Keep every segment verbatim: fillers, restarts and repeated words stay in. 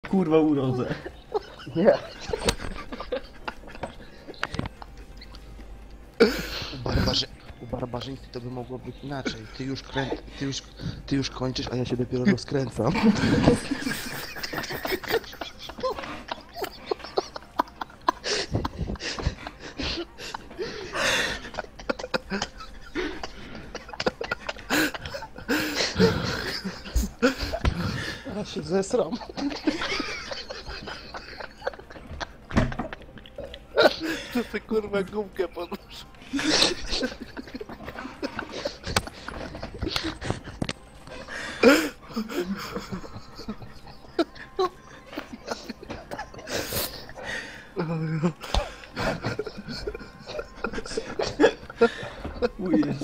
kurwa urodzę. Nie. U, barbarzy... U barbarzyńcy to by mogło być inaczej. Ty już krę... ty już... ty już kończysz, a ja się dopiero rozkręcam. Teraz się zesram. To ty kurwa gumkę podnoszę. O Jezu.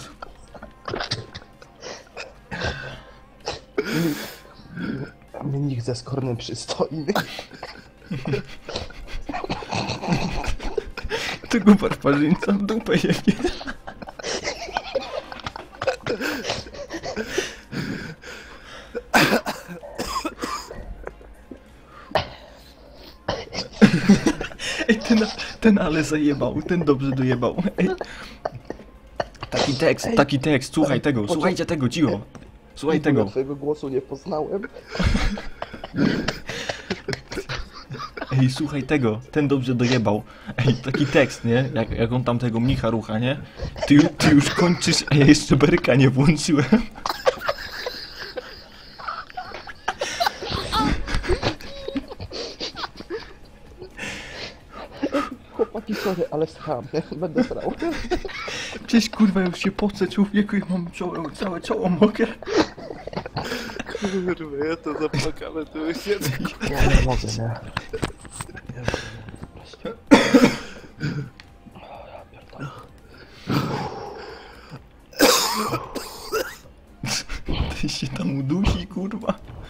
Mnich ze skornym przystojny. Tego barbarzyńca w dupę jebie. Ej, ten, ten ale zajebał, ten dobrze dojebał. Ej. Taki tekst, taki tekst, słuchaj tego, słuchajcie tego, cicho. Słuchaj tego. Twojego głosu nie poznałem. Ej, słuchaj tego, ten dobrze dojebał. Ej, taki tekst, nie? Jak, jak on tam tego mnicha rucha, nie? Ty, ty już kończysz, a ja jeszcze beryka nie włączyłem. Chłopaki, sorry, ale scham, nie? Będę srał. Cześć, kurwa, już się pocę, człowieku, i mam czoło, całe czoło mokre. Kurwa, ja to zapłakałem, to już siedzę. Ja nie mogę, nie. Ty się tam udusi, kurwa.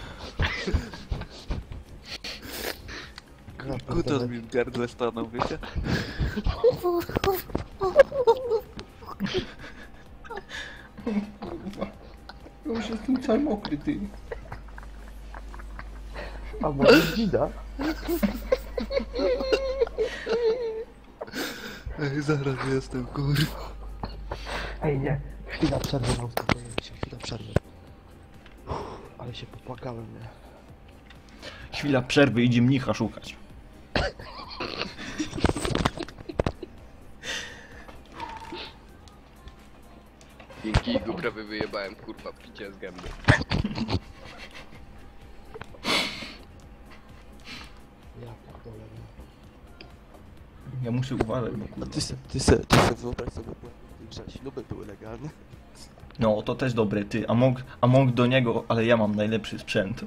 Kutas mi w gardle stanął, wiecie? Kurwa. Ja już jestem cały mokry, ty. A może dzida? Ej, zaraz jestem, kurwa. Ej, nie. Chwila przerwy, mam spokojnie się. Chwila przerwy. Uff, ale się popłakałem, nie? Chwila przerwy, idzie mnicha szukać. Dzięki Igu prawie wyjebałem, kurwa, picie z gęby. Ja pierdolę, nie? Ja muszę uważać, bo A kurwa. ty se, ty se, ty se wyobraź sobie, że śluby były legalne. No, to też dobre, ty. A mógł, a mógł do niego, ale ja mam najlepszy sprzęt.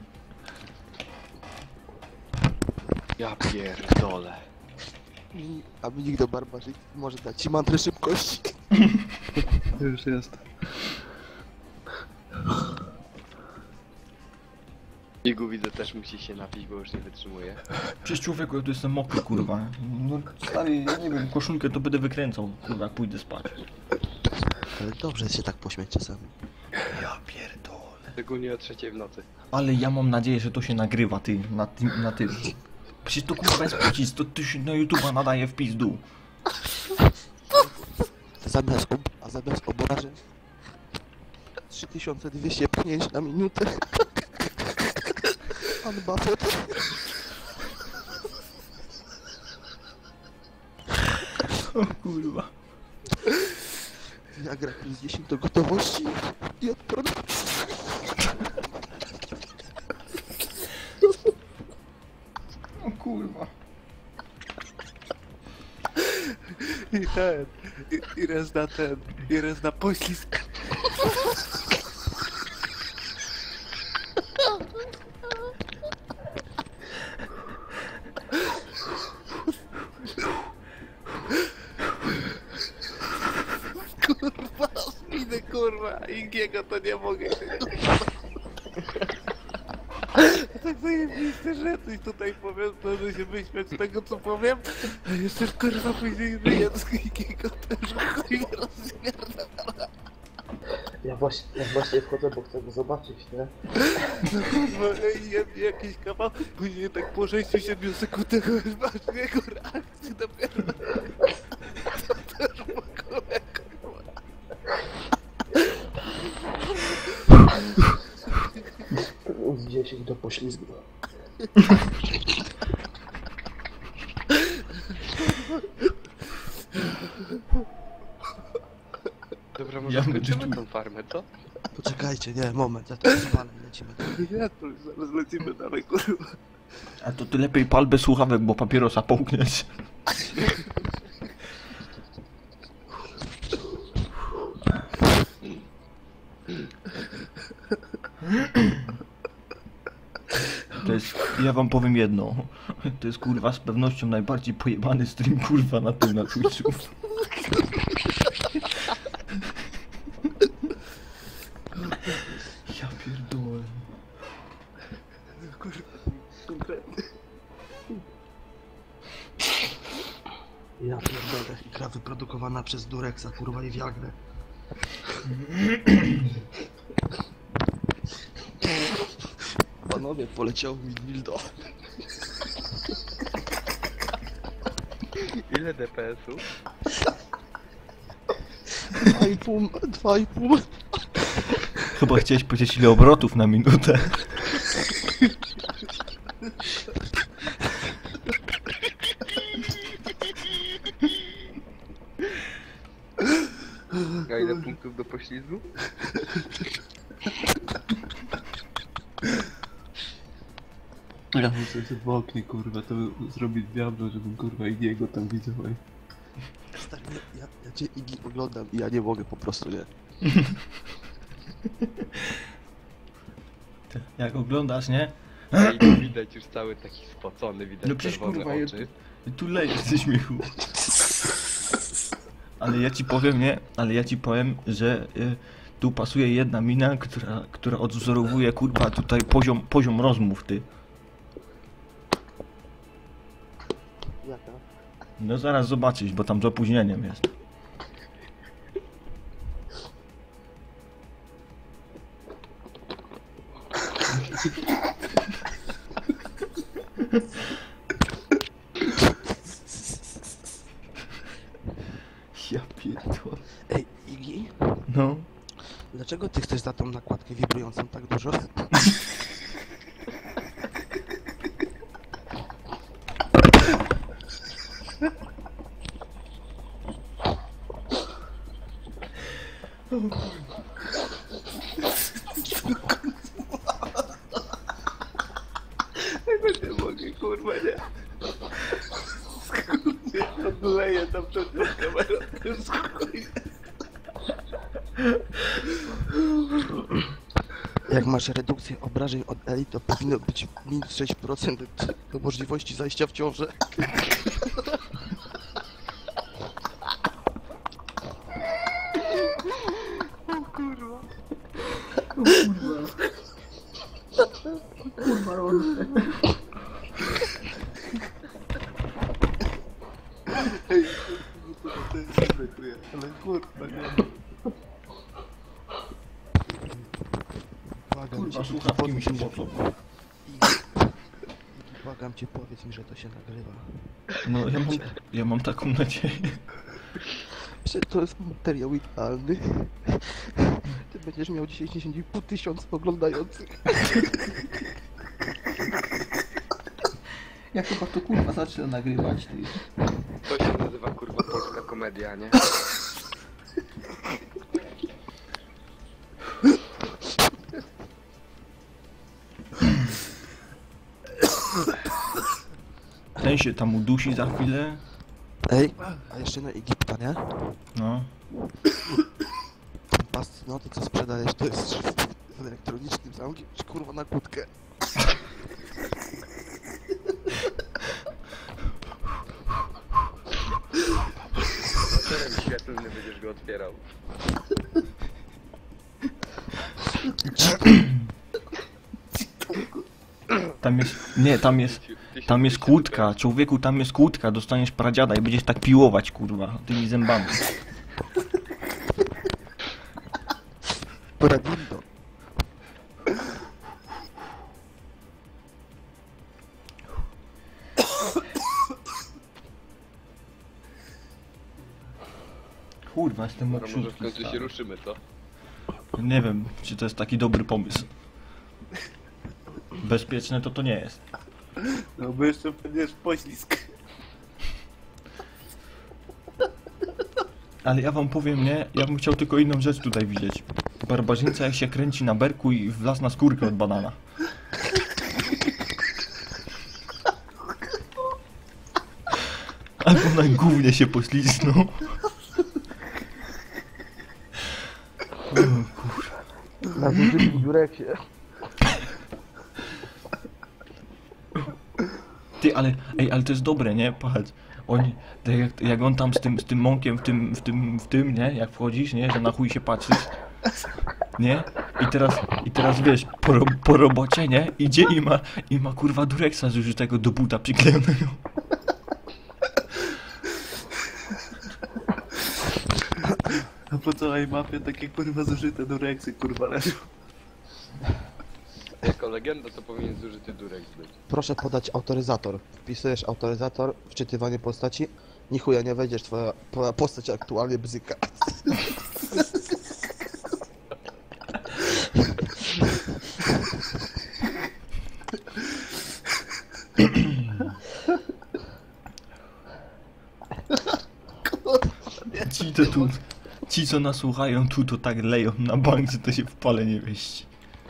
Ja pierdolę. I, a mi nikt do barbarzyńcy może dać ci mantrę szybkości. Już jest. Igu widzę też musi się napić, bo już nie wytrzymuje. Przecież człowieku, ja tu jestem mokry, kurwa. No, stary, ja nie wiem, koszulkę to będę wykręcał, kurwa, jak pójdę spać. Ale dobrze się tak pośmiać czasami. Ja pierdolę. Szczególnie o trzeciej w nocy. Ale ja mam nadzieję, że to się nagrywa, ty, na tym, na tym. Przecież to kurwa jest pocisk, to, to się na YouTube'a nadaje w pizdu. Zamiast ob a zamiast obrażeń trzy tysiące dwieście pchnięć na minutę. Pan Buffett. O kurwa. Viagra plus dziesięć do gotowości i od produkcji. O kurwa. I ten, i, i raz na ten, i raz na poślizg. Kurwa, spinę, kurwa, Ingiego to nie mogę. Tak zajebiste rzeczy tutaj powiem, to że się wyśmiać z tego co powiem, a jeszcze kurwa później wyjazd Ingiego też chuj rozpierdala. Ja właśnie, ja właśnie wchodzę, bo chcę go zobaczyć, nie? No ej, jem jakiś kawał, później tak po sześciu siedmiu sekundach już masz jego reakcję dopiero. To też w ogóle, kurwa. Z dziesięć do poślizgu. Dobra, może Ja skończymy będę- tą farmę, co? Poczekajcie, nie, moment, ja to rozwalę, lecimy. Ja to już zaraz lecimy dalej, kurwa. A to ty lepiej pal bez słuchawek, bo papierosa połkniesz. To jest, ja wam powiem jedno. To jest kurwa z pewnością najbardziej pojebany stream kurwa na tym na Twitchu. Ja pierdolę. Kurwa, konkretnie. Ja pierdolę, gra wyprodukowana przez Durexa, kurwa i Viagrę. Panowie, poleciał mi dildo. Ile D P S-ów? Dwa i pół, dwa i pół. Chyba chciałeś powiedzieć ile obrotów na minutę. A ile punktów do poślizgu? Ja muszę sobie w oknie, kurwa, to zrobić diablo, żebym kurwa i niego tam widział. ej. Stary, ja, ja cię Iggy oglądam i ja nie mogę po prostu, nie? Ty, jak oglądasz, nie? Ej, tu widać już cały taki spocony, widać No przecież, czerwone kurwa, ja- oczy. Tu lejesz ze śmiechu. Ale ja ci powiem, nie? Ale ja ci powiem, że y, tu pasuje jedna mina, która, która odwzorowuje kurwa tutaj poziom, poziom rozmów, ty. Jaka? No zaraz zobaczysz, bo tam z opóźnieniem jest. Ja pierdolę. Ej, Iggy? No. Dlaczego ty chcesz za tą nakładkę wibrującą tak dużo? Nie mogę, kurwa, nie. Skurczę, odleję tam przed tą kamerą, to jest chuj. Jak masz redukcję obrażeń od Eli, to powinno być minus sześć procent do możliwości zajścia w ciążę. Ej, kurwa, to jest dobre, czuję, ale kurwa, nie. Błagam cię, Kurwa, Iggy, słuchawki mi się powiedz mi, że... popsuł. Iggy, błagam cię, powiedz mi, że to się nagrywa. No ja mam, ja mam taką nadzieję. Że to jest materiał idealny. Ty będziesz miał dziesięć i pół tysiąca oglądających. Ja chyba to kurwa zacznę nagrywać, ty. To się nazywa kurwa polska komedia, nie? Ten się tam udusi za chwilę. Ej, a jeszcze na Egipta, nie? No. Ten pas, no to co sprzedajesz, to jest z elektronicznym zamkiem, czy kurwa na kłódkę? Czerem świetlny będziesz go otwierał. Tam jest, nie, tam jest, tam jest kłódka, człowieku, tam jest kłódka, dostaniesz pradziada i będziesz tak piłować, kurwa, tymi zębami. Bradindo. Kurwa, jestem Dobra, może w mokrzutki, końcu się stary. ruszymy, co? Nie wiem, czy to jest taki dobry pomysł. Bezpieczne to to nie jest. No bo jeszcze będziesz poślizg. Ale ja wam powiem, nie? Ja bym chciał tylko inną rzecz tutaj widzieć. Barbarzyńca jak się kręci na berku i wlazł na skórkę od banana. Albo na gównie się pośliznął. O kurwa. Na zużytym biureksie. Ty, ale, ej, ale to jest dobre, nie? Patrz. Oni, tak jak, jak on tam z tym, z tym mąkiem w tym, w tym, w tym, nie? Jak wchodzisz, nie? Że na chuj się patrzysz. Nie? I teraz, i teraz wiesz, po, ro- po robocie, nie? Idzie i ma, i ma kurwa dureksa zużytego do buta przyklejonego. A po całej mapie takie kurwa zużyte do reksy kurwa leżą. Jako legenda to powinien zużyty durek być. Proszę podać autoryzator. Wpisujesz autoryzator, wczytywanie postaci. Ni chuja nie wejdziesz, twoja twoja postać aktualnie bzyka. Ci to tu, ci co nas słuchają tu to tak leją na bank, że to się w pale nie mieści.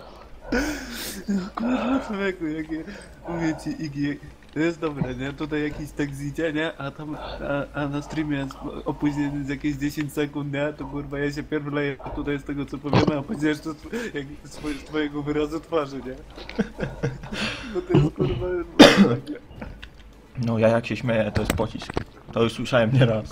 Kurwa człowieku, jakie... Mówię ci Igi, to jest dobre, nie? Tutaj jakiś tekst idzie, nie? A tam, a, a na streamie jest opóźnienie z jakieś dziesięć sekund, nie? To kurwa ja się pierw leję tutaj z tego co powiemy, a później jeszcze z, jak, z, twoje- z twojego wyrazu twarzy, nie? No to jest kurwa... No ja jak się śmieję, to jest pocisk. To już słyszałem nieraz.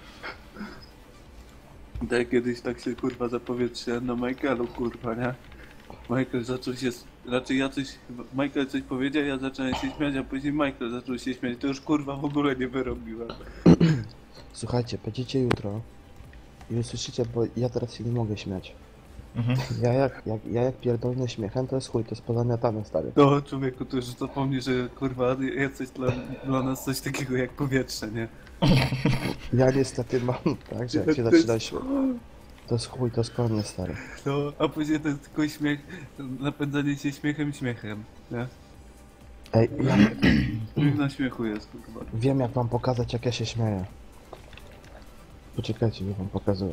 Tak kiedyś tak się kurwa zapowietrzyłem na Michaelu, kurwa, nie? Michael zaczął się, raczej ja coś, Michael coś powiedział, ja zacząłem się śmiać, a później Michael zaczął się śmiać, to już kurwa w ogóle nie wyrobiłem. Słuchajcie, będziecie jutro i usłyszycie, bo ja teraz się nie mogę śmiać. Mhm. Ja jak, jak, ja jak pierdolnę śmiechem, to jest chuj, to jest pozamiatane, stary. No człowieku, to już zapomnij, że kurwa jest coś dla, dla nas coś takiego jak powietrze, nie? Ja niestety mam, tak, że jak się To jest- zaczyna śmiać, to jest chuj, to jest koniec, stary. No, a później to jest tylko śmiech, napędzanie się śmiechem śmiechem, nie? Ej, ja Śmiech na śmiechu jest, kurwa. wiem jak wam pokazać, jak ja się śmieję. Poczekajcie, już wam pokazuję.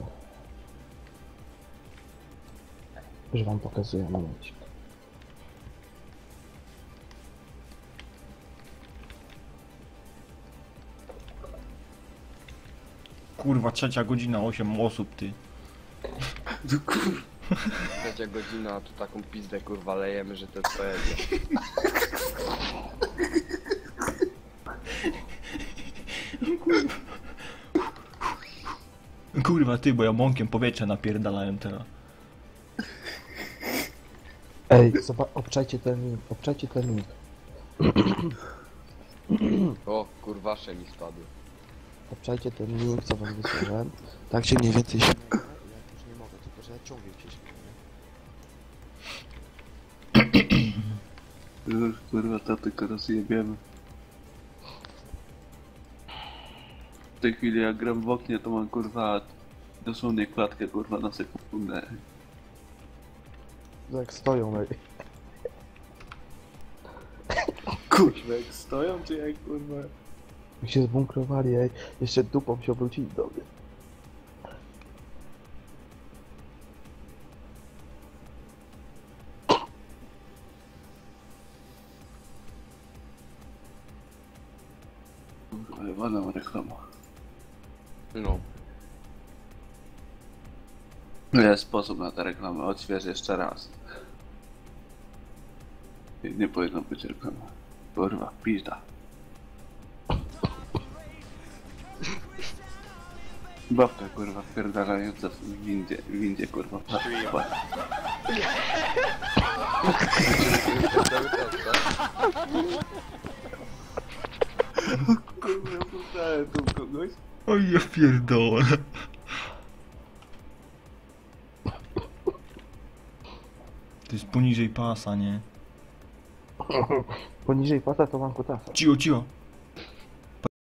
Już wam pokazuję, momencik. Kurwa, trzecia godzina, osiem osób, ty. No kurwa. Trzecia godzina, a tu taką pizdę kurwa lejemy, że to jest poezja. Kurwa, ty, bo ja mąkiem powietrze napierdalałem teraz. Ej, zobacz, obczajcie ten link, obczajcie ten link. O, kurwasze mi spadły. Obczajcie ten link, co wam wysłałem. Tak się mniej więcej śmieję. Ja już nie mogę, tylko że ja ciągiem się śmieję. Już kurwa, to tylko rozjebiemy. W tej chwili jak gram w oknie, to mam kurwa dosłownie klatkę kurwa na sekundę. Jak stoją, ej. Kurwa, jak stoją czy jak kurwa... Jak się zbunkrowali, ej. Jeszcze dupą się obrócili do mnie. Kurwa, jebana reklama. No. Jest sposób na tę reklamę, odśwież jeszcze raz. Nie, nie powinno być reklama. Kurwa, pizda. Babka kurwa wpierdalająca w windzie, w windzie kurwa. Kurwa, kurwa, puszczałem tu kogoś. Oj, ja pierdolę. poniżej pasa, nie? Poniżej pasa to mam kutasa. Cicho, cicho.